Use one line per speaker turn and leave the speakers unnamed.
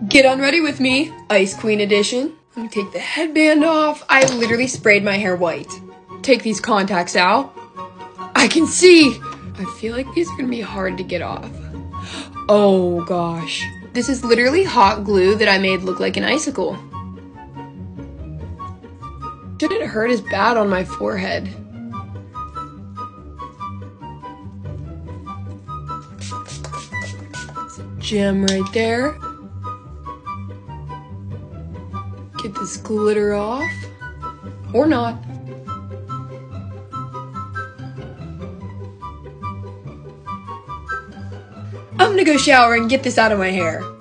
Get on ready with me, Ice Queen edition. Let me take the headband off. I literally sprayed my hair white. Take these contacts out. I can see. I feel like these are gonna be hard to get off. Oh gosh. This is literally hot glue that I made look like an icicle. Shouldn't hurt as bad on my forehead. It's a gem right there. Get this glitter off. Or not. I'm gonna go shower and get this out of my hair.